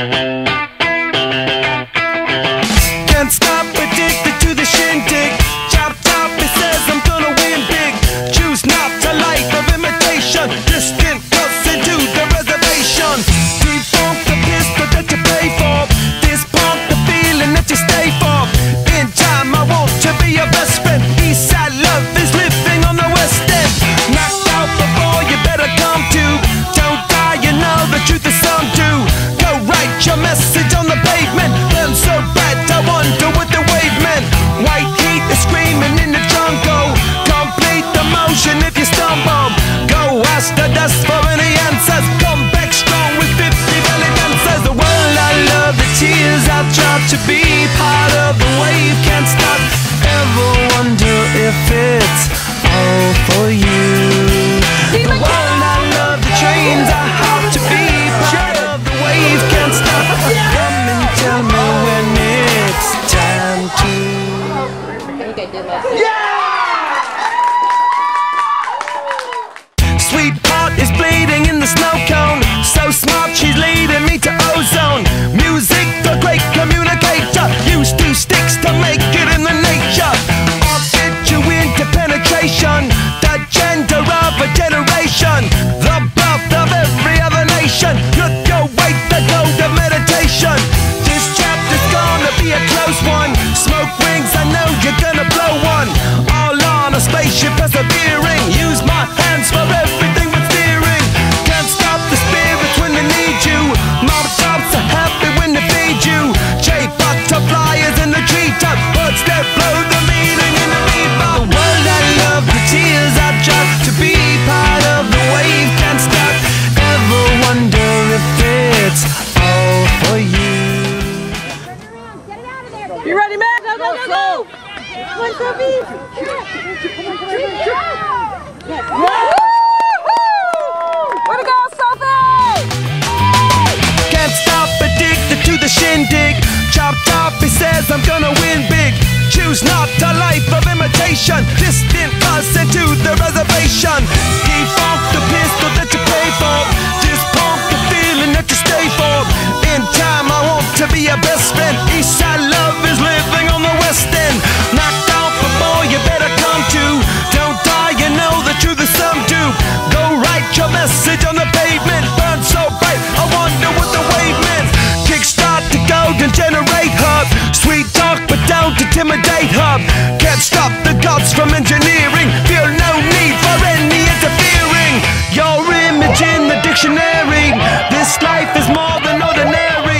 Can't stop, addicted to the shindig. Chop top, it says I'm gonna win big. Choose not a life of imitation. Distant cuts into the reservation. Defunct the pistol that you pay for. This pump the feeling that you stay for. In time I want to be your best friend. Eastside love is living on the west end. Knocked out before you better come to. Don't die, you know the truth is some do. Go write your message on the pavement. Burn so bright I wonder what the wave meant. White heat is screaming in the jungle. Complete the motion if you stumble. Go ask the dust for any answers. Come back strong with 50 belly dancers. The world I love, the tears I drop to be part of the wave. Can't stop, ever wonder if it's all for you. The world I love, the trains I hop to be part of the wave. Can't stop, come and tell me when it's time to. Sweetheart is bleeding in the snow cone. So smart, she's leading me to ozone. Music, the great communicator. Use two sticks to make it in the nature. I'll fit you into penetration. The gender of a generation. The birth of every other nation. Look your way to go to meditation. This chapter's gonna be a close one. Smoke rings, I know you're gonna blow one. All on a spaceship persevering. Use my hands for everything but steering. Can't stop the spirits when they need you. Mob tops are happy when they feed you. J butterflies in the treetop. Birds that blow the meaning in the bebop. The world I love, the tears I drop to be part of the wave. Can't stop, ever wonder if it's all for you. You ready, man? Go, go, go, go! One, Sophie! Way to go, Sophie! Can't stop, addicted to the shindig. Chopped off, he says I'm gonna win big. Choose not a life of imitation. Distant us into the reservation. Defunct the pistol that you pay for. This pump the feeling that you stay for. In time I want to be your best friend. Eastside love is living on the west end. Knocked out before you better come to. Don't die, you know the truth is some do. Go write your message on the pavement. Burn so bright, I wonder what the wave meant. Kickstart the golden generate hub. Sweet talk but don't intimidate hub. Can't stop the gods from engineering. Feel no need for any interfering. Your image in the dictionary. This life is more than ordinary.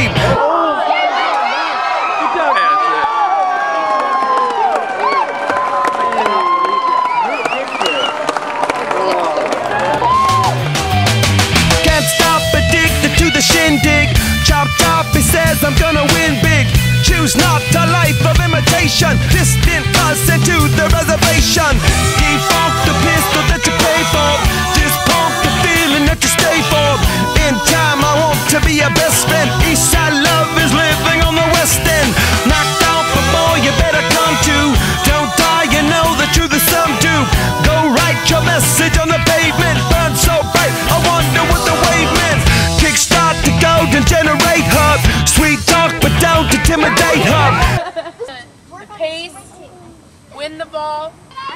Can't stop, addicted to the shindig. Chopped off, he says I'm gonna win big. Choose not a life of imitation. Distant us into the reservation. Defunct the pistol that you pay for. This pump the feeling that you stay for. In time I want to be your best friend. Eastside love is living on the west end. Knocked out before you better come to. Don't die, you know the truth is some do. Go write your message on the pavement. Burn so bright, I wonder what the wave meant. Kickstart the golden generate hub. Sweet talk but don't intimidate hub. The pace, win the ball.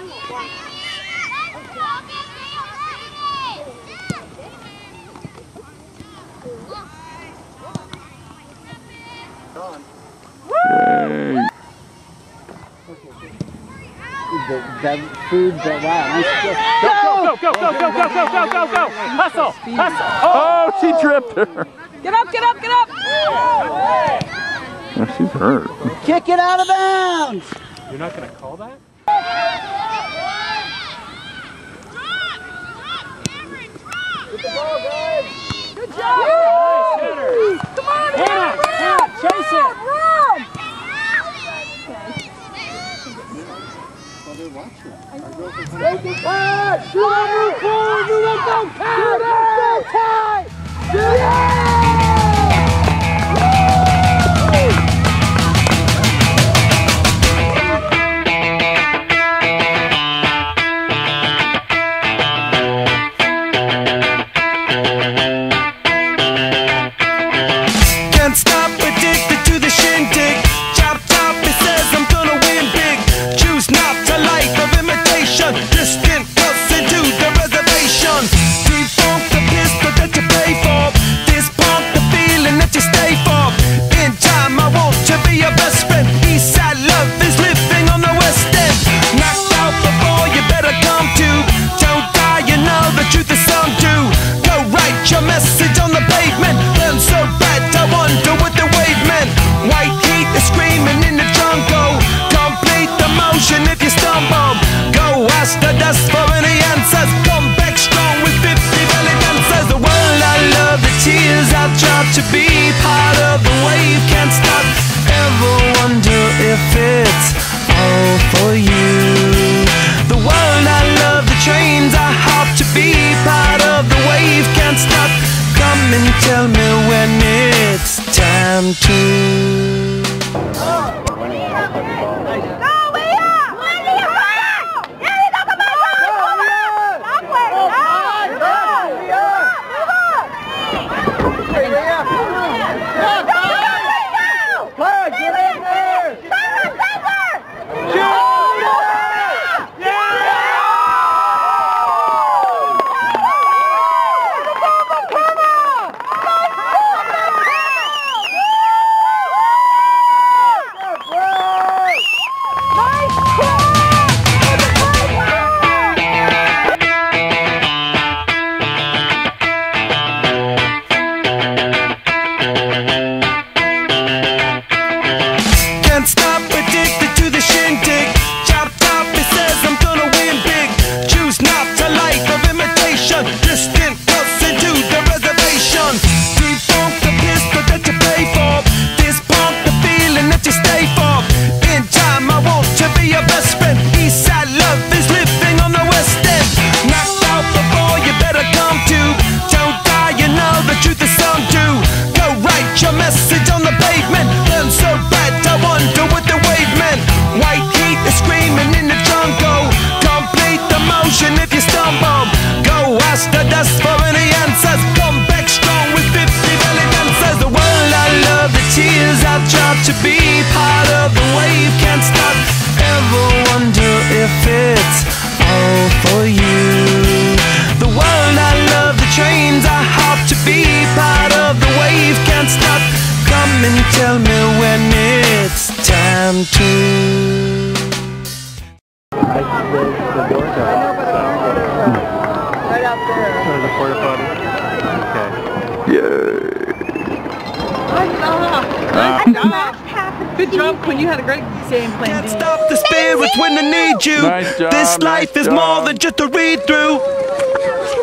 That food, that wow, nice. Go, go, go, go, go, go, go, go, go, go! Hustle, hustle! Oh, she tripped her. Get up, get up, get up! Oh, she's hurt. Kick it out of bounds! You're not gonna call that? Get the ball, guys! Good job! Come on, Hannah, Hannah, chase it! Run! Take it back! Shoot it, move forward, move it, go tight! Go tight! Can't time to. To be part of the wave, can't stop, ever wonder if it's all for you. The world I love, the trains I hop, to be part of the wave, can't stop. Come and tell me when it's time to. The door's out. Right out there. There's a porta potty. Okay. Yay. Good job, Quinn. You had a great game plan. Can't stop the spirits when they need you. Nice job, This life is more than just a read through.